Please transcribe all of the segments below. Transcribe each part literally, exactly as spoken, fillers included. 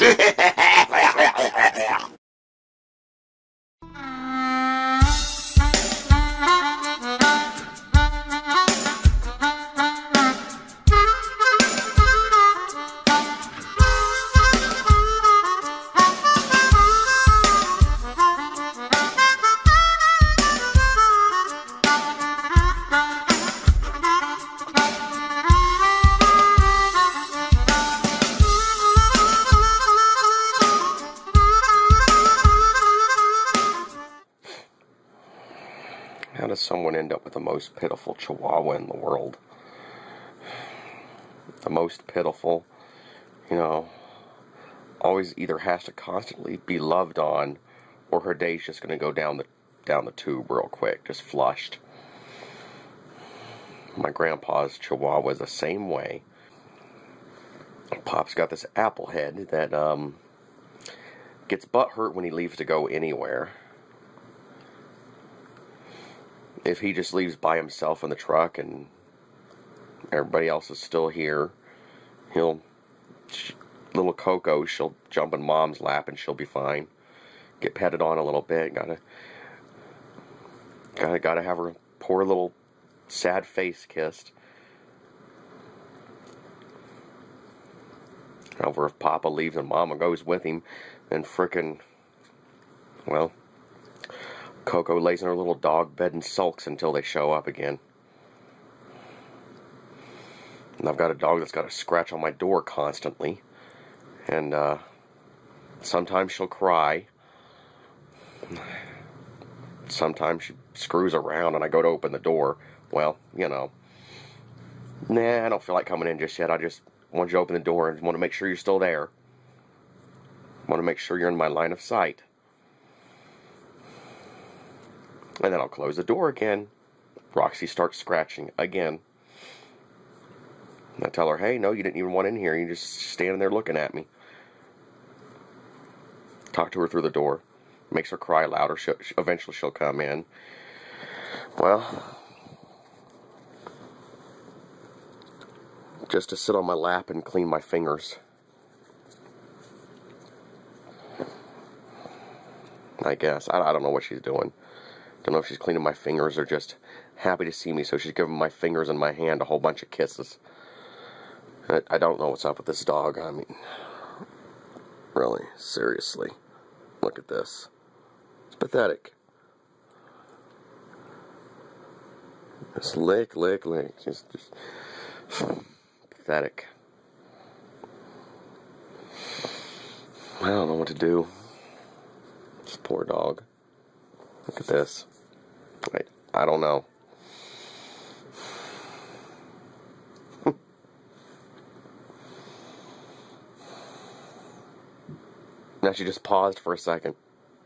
How does someone end up with the most pitiful chihuahua in the world? The most pitiful, you know, always either has to constantly be loved on, or her day's just going to go down the down the tube real quick, just flushed. My grandpa's chihuahua was the same way. Pop's got this apple head that um, gets butt hurt when he leaves to go anywhere. If he just leaves by himself in the truck and everybody else is still here, he'll, little Coco, she'll jump in Mom's lap and she'll be fine. Get petted on a little bit. Gotta, gotta, gotta have her poor little sad face kissed. However, if Papa leaves and Mama goes with him, then frickin', well, Coco lays in her little dog bed and sulks until they show up again. And I've got a dog that's got a scratch on my door constantly. And uh, sometimes she'll cry. Sometimes she screws around and I go to open the door. Well, you know. Nah, I don't feel like coming in just yet. I just want you to open the door and want to make sure you're still there. Want to make sure you're in my line of sight. And then I'll close the door again. Roxy starts scratching again. And I tell her, hey, no, you didn't even want in here. You're just standing there looking at me. Talk to her through the door. Makes her cry louder. She'll, eventually she'll come in. Well, just to sit on my lap and clean my fingers. I guess. I, I don't know what she's doing. Don't know if she's cleaning my fingers or just happy to see me, so she's giving my fingers and my hand a whole bunch of kisses. I, I don't know what's up with this dog. I mean, really, seriously. Look at this. It's pathetic. Just lick, lick, lick. Just, just pathetic. I don't know what to do. This poor dog. Look at this. Wait, I don't know. Now she just paused for a second.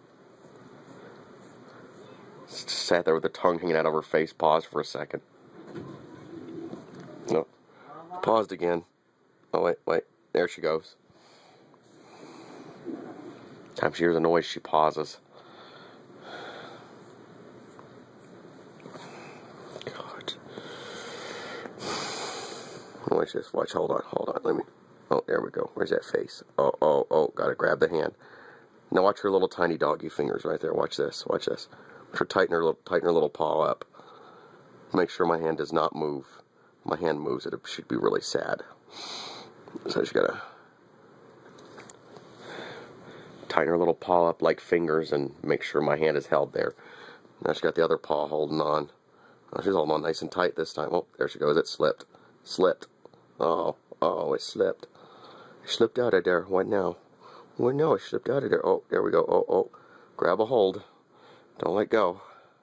Just sat there with her tongue hanging out of her face, paused for a second. No. Paused again. Oh, wait, wait. There she goes. Time she hears a noise, she pauses. Watch this. Watch. Hold on. Hold on. Let me. Oh, there we go. Where's that face? Oh, oh, oh. Gotta grab the hand. Now watch her little tiny doggy fingers right there. Watch this. Watch this. Watch her tighten her little, tighten her little paw up. Make sure my hand does not move. If my hand moves, it should be really sad. So I just gotta tighten her little paw up like fingers and make sure my hand is held there. Now she's got the other paw holding on. Oh, she's holding on nice and tight this time. Oh, there she goes. It slipped. Slipped. Oh, oh, it slipped. It slipped out of there. What now? What now? It slipped out of there. Oh, there we go. Oh, oh. Grab a hold. Don't let go.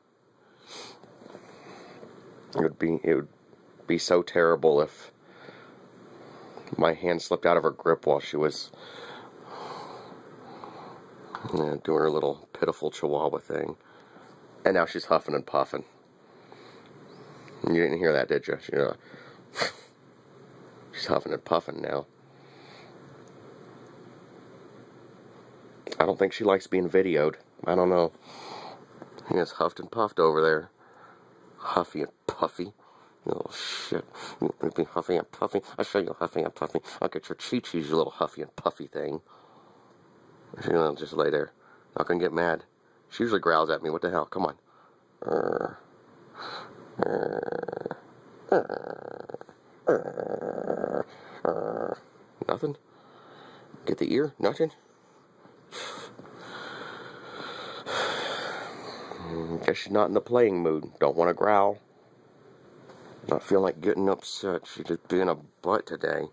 It would be, it would be so terrible if my hand slipped out of her grip while she was yeah, doing her little pitiful chihuahua thing. And now she's huffing and puffing. You didn't hear that, did you? She, uh, she's huffing and puffing now. I don't think she likes being videoed. I don't know. He is huffed and puffed over there. Huffy and puffy. Oh, shit. You'll be huffy and puffy. I'll show you huffy and puffy. I'll get your chi-chis, you little huffy and puffy thing. She's gonna just lay there. Not gonna get mad. She usually growls at me. What the hell? Come on. Uh, uh, uh, uh, uh, nothing. Get the ear? Nothing. Guess she's not in the playing mood. Don't want to growl. Not feeling like getting upset. She's just being a butt today.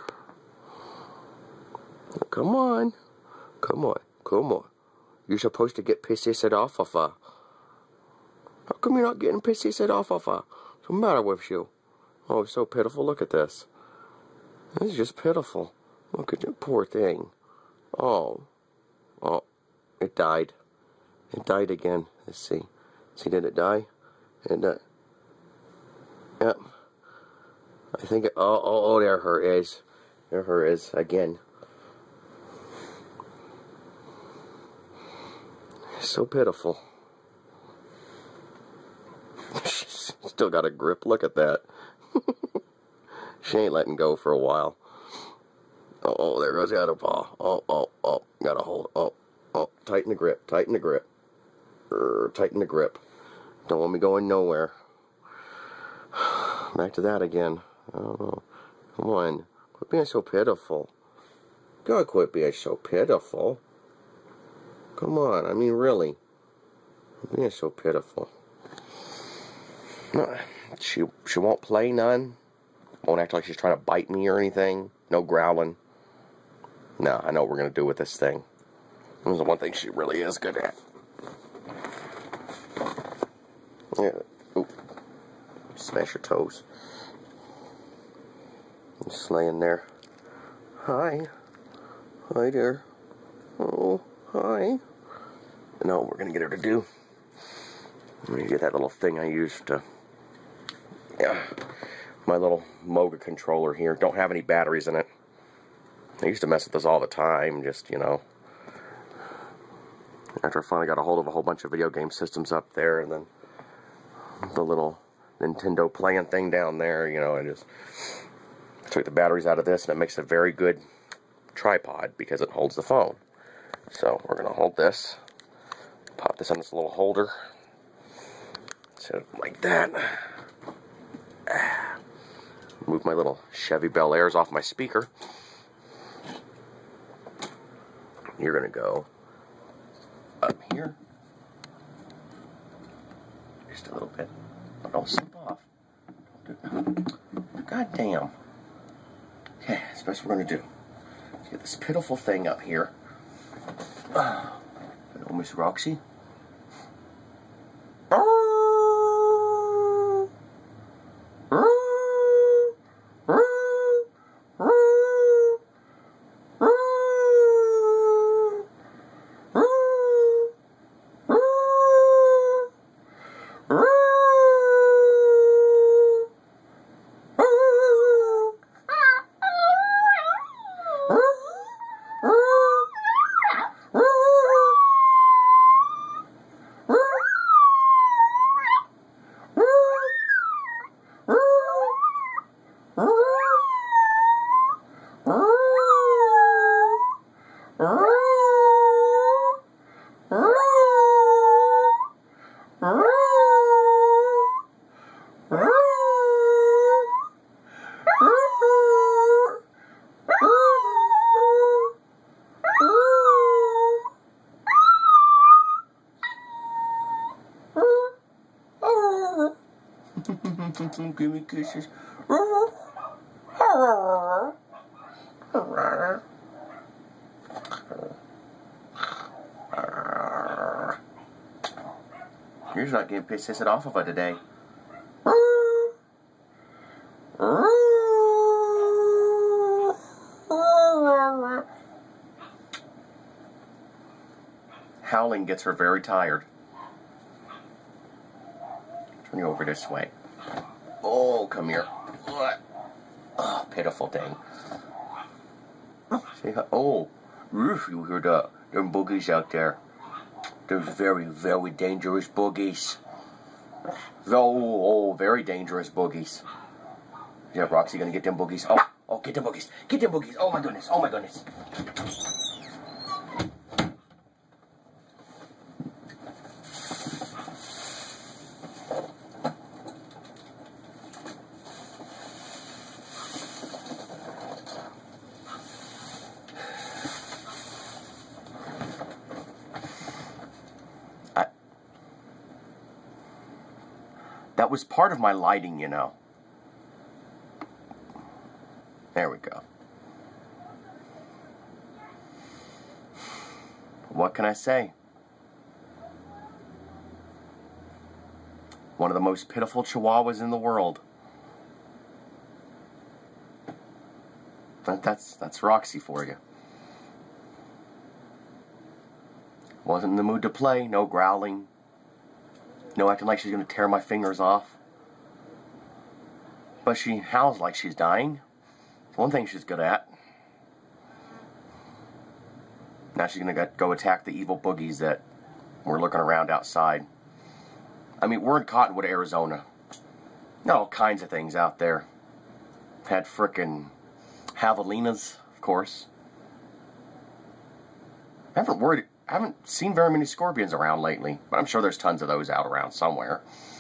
Come on. Come on. Come on. You're supposed to get pissed off of her. How come you're not getting pissed off of her? What's the matter with you? Oh, it's so pitiful. Look at this. This is just pitiful. Look at you, poor thing. Oh. Oh. It died. It died again. Let's see. See, did it die? It died. Yep. I think it, oh, oh, oh, there her is. There her is, again. So pitiful. She's still got a grip. Look at that. She ain't letting go for a while. Oh, oh, there goes the other paw. Oh, oh, oh, gotta hold. Oh, oh, tighten the grip, tighten the grip. Urgh, tighten the grip. Don't want me going nowhere. Back to that again. Oh, come on. Quit being so pitiful. God, quit being so pitiful. Come on, I mean, really. Quit being so pitiful. No, she, she won't play none. Won't act like she's trying to bite me or anything. No growling. No, I know what we're going to do with this thing. This is the one thing she really is good at. Yeah. Ooh. Smash her toes. Just laying there. Hi. Hi there. Oh, hi. No, we're going to get her to do. I'm going to get that little thing I used to... Yeah. My little Moga controller here. Don't have any batteries in it. I used to mess with this all the time, just, you know. After I finally got a hold of a whole bunch of video game systems up there, and then the little Nintendo playing thing down there, you know, I just took the batteries out of this, and it makes a very good tripod because it holds the phone. So we're going to hold this, pop this in this little holder, set it like that. Move my little Chevy Bel Airs off my speaker. You're going to go up here. Just a little bit. But don't slip off. God damn. Okay, that's the best we're going to do. Let's get this pitiful thing up here. Hello, Miss Roxy. Give me kisses. You're not getting pissed it off of her today. Howling gets her very tired. Turn you over this way. Oh, come here. Oh, pitiful thing. Say hi. Oh, Roof, you hear the them boogies out there. There's very, very dangerous boogies. Oh, oh, very dangerous boogies. Yeah, Roxy gonna get them boogies. Oh, oh, get them boogies. Get them boogies. Oh my goodness. Oh my goodness. That was part of my lighting, you know. There we go. What can I say? One of the most pitiful chihuahuas in the world. But that's that's Roxy for you. Wasn't in the mood to play, no growling. No acting like she's going to tear my fingers off. But she howls like she's dying. It's one thing she's good at. Now she's going to go attack the evil boogies that were looking around outside. I mean, we're in Cottonwood, Arizona. Got all kinds of things out there. Had frickin' javelinas, of course. I haven't worried, I haven't seen very many scorpions around lately, but I'm sure there's tons of those out around somewhere.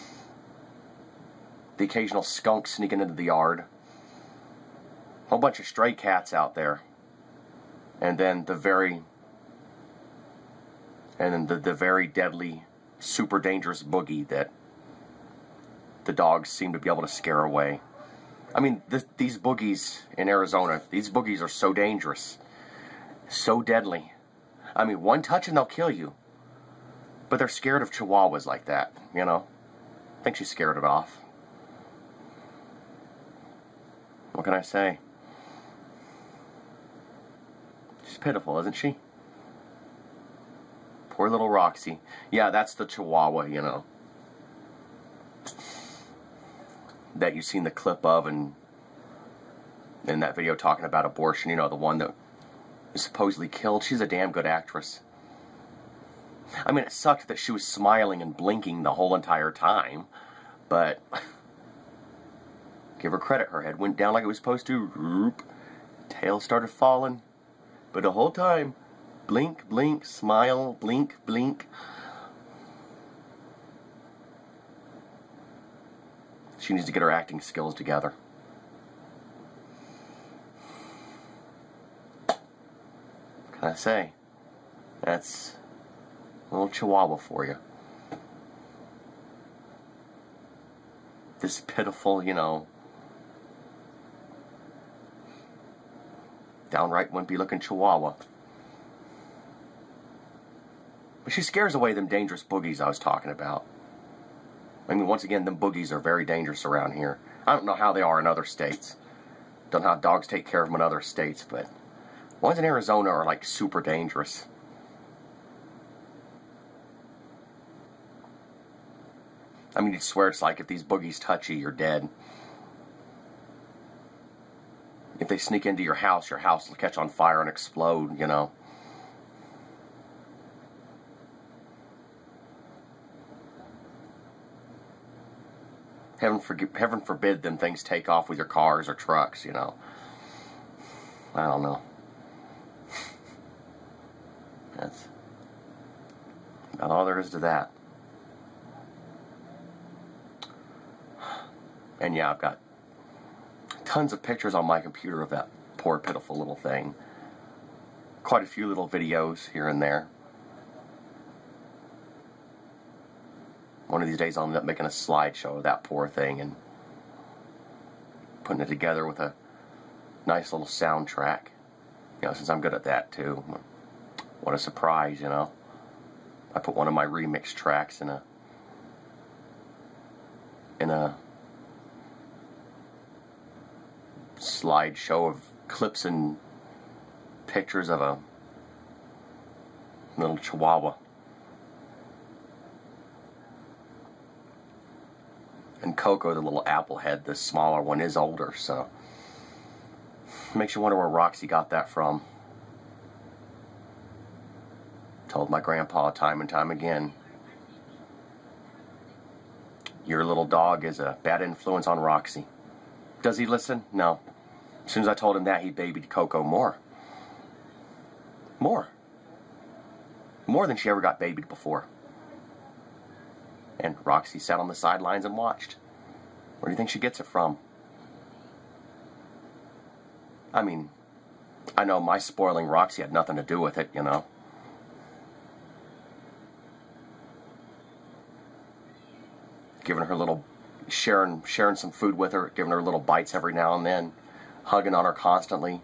The occasional skunk sneaking into the yard. A whole bunch of stray cats out there. And then the very... And then the, the very deadly, super dangerous boogie that the dogs seem to be able to scare away. I mean, th these boogies in Arizona, these boogies are so dangerous. So deadly. I mean, one touch and they'll kill you. But they're scared of chihuahuas like that, you know. I think she scared it off. What can I say? She's pitiful, isn't she? Poor little Roxy. Yeah, that's the chihuahua, you know. That you've seen the clip of and in that video talking about abortion, you know, the one that was supposedly killed. She's a damn good actress. I mean, it sucked that she was smiling and blinking the whole entire time, but give her credit, her head went down like it was supposed to. Tail started falling, but the whole time, blink, blink, smile, blink, blink. She needs to get her acting skills together. What can I say? That's a little chihuahua for you. This pitiful, you know, downright wimpy looking chihuahua. But she scares away them dangerous boogies I was talking about. I mean, once again, them boogies are very dangerous around here. I don't know how they are in other states. Don't know how dogs take care of them in other states, but ones in Arizona are like super dangerous. I mean, you'd swear it's like if these boogies touch you, you're dead. If they sneak into your house, your house will catch on fire and explode, you know. Heaven, forgive, heaven forbid them things take off with your cars or trucks, you know. I don't know. That's about all there is to that. And yeah, I've got tons of pictures on my computer of that poor, pitiful little thing. Quite a few little videos here and there. One of these days I'll end up making a slideshow of that poor thing and putting it together with a nice little soundtrack. You know, since I'm good at that too. What a surprise, you know. I put one of my remix tracks in a in a slideshow of clips and pictures of a little chihuahua. And Coco, the little apple head, the smaller one, is older, so makes you wonder where Roxy got that from. Told my grandpa time and time again, your little dog is a bad influence on Roxy. Does he listen? No. As soon as I told him that, he babied Coco more. More. More than she ever got babied before. And Roxy sat on the sidelines and watched. Where do you think she gets it from? I mean, I know my spoiling Roxy had nothing to do with it, you know. Giving her little sharing, sharing some food with her, giving her little bites every now and then, hugging on her constantly,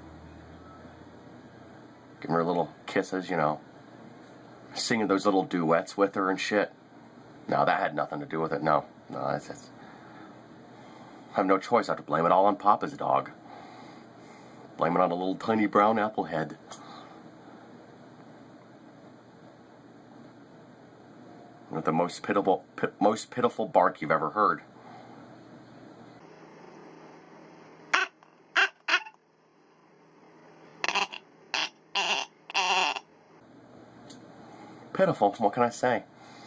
giving her little kisses, you know, singing those little duets with her and shit. No, that had nothing to do with it. No, no, it's, it's, I have no choice. I have to blame it all on Papa's dog. Blame it on a little tiny brown apple head. With the most pitiful, pit, most pitiful bark you've ever heard. Pitiful, what can I say?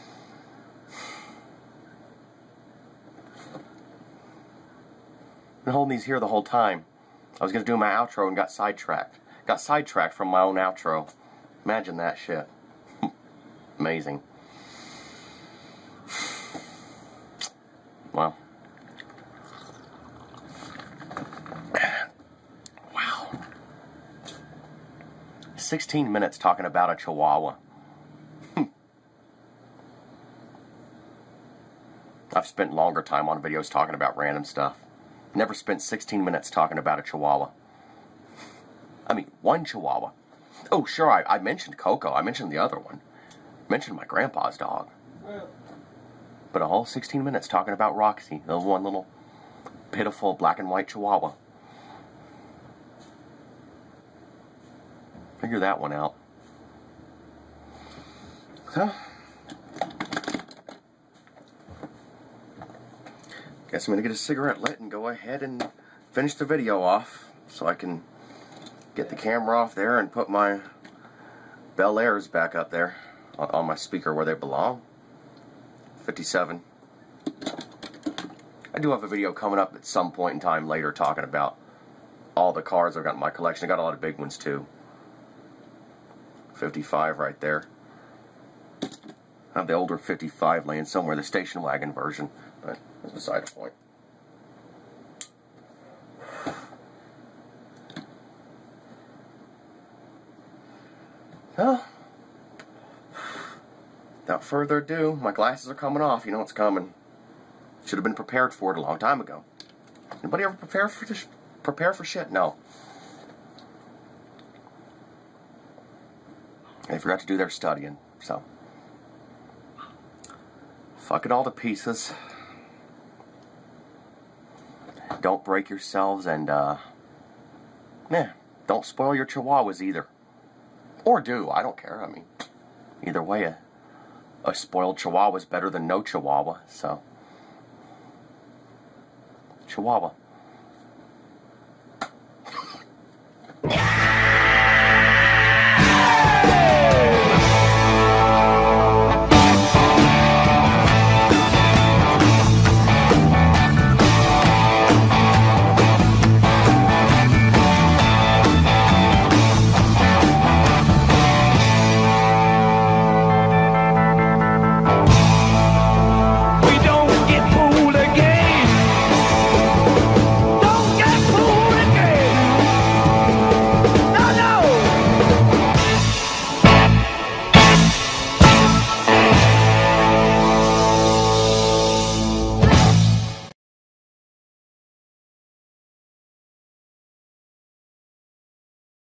Been holding these here the whole time. I was going to do my outro and got sidetracked. Got sidetracked from my own outro. Imagine that shit. Amazing. Well. Wow. sixteen minutes talking about a Chihuahua. I've spent longer time on videos talking about random stuff. Never spent sixteen minutes talking about a Chihuahua. I mean, one Chihuahua. Oh, sure, I, I mentioned Coco. I mentioned the other one. I mentioned my grandpa's dog. But a whole sixteen minutes talking about Roxy, the one little pitiful black and white Chihuahua. Figure that one out. So, guess I'm going to get a cigarette lit and go ahead and finish the video off so I can get the camera off there and put my Bel Airs back up there on, on my speaker where they belong. fifty-seven. I do have a video coming up at some point in time later talking about all the cars I've got in my collection. I got a lot of big ones too. fifty-five right there. I have the older fifty-five laying somewhere, the station wagon version, but that's beside the point. So, without further ado, my glasses are coming off. You know what's coming. Should have been prepared for it a long time ago. Anybody ever prepare for this? Prepare for shit? No. They forgot to do their studying, so fuck it all to pieces. Don't break yourselves, and uh, yeah, don't spoil your Chihuahuas either. Or do, I don't care. I mean, either way, a, a spoiled Chihuahua is better than no Chihuahua, so. Chihuahua.